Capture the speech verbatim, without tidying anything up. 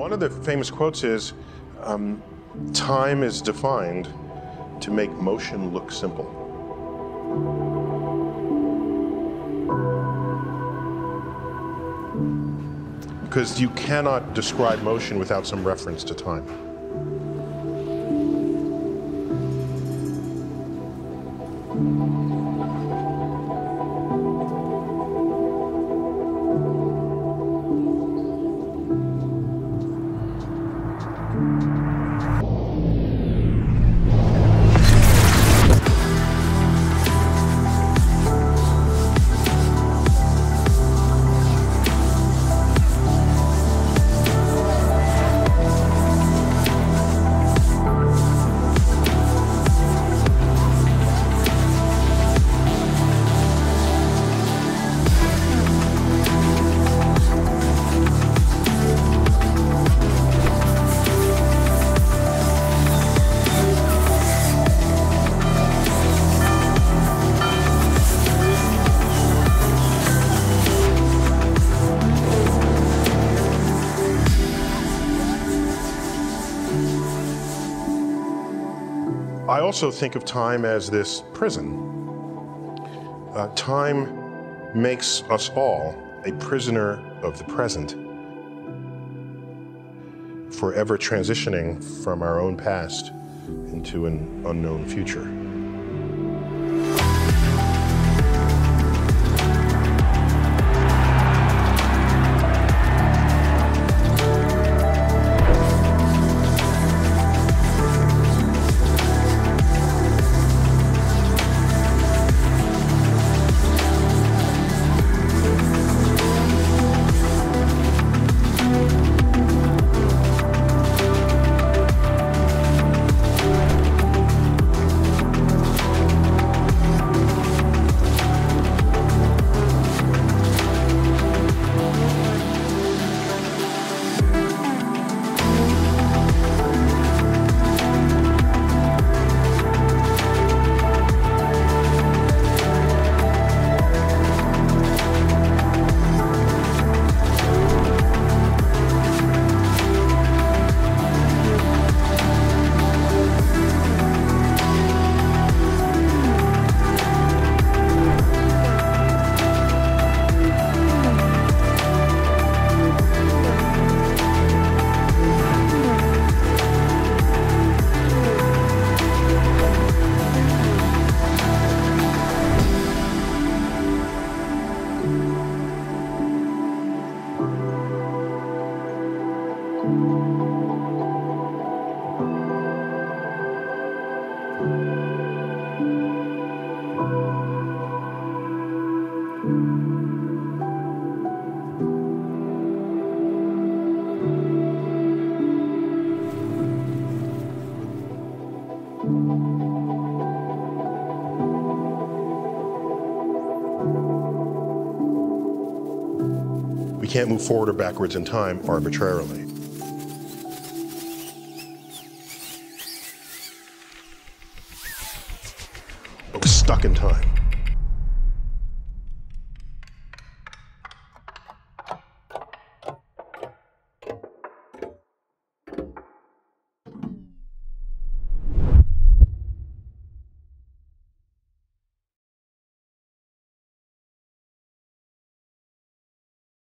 One of the famous quotes is, um, time is defined to make motion look simple. Because you cannot describe motion without some reference to time. I also think of time as this prison. Uh, time makes us all a prisoner of the present, forever transitioning from our own past into an unknown future. We can't move forward or backwards in time arbitrarily. We're stuck in time.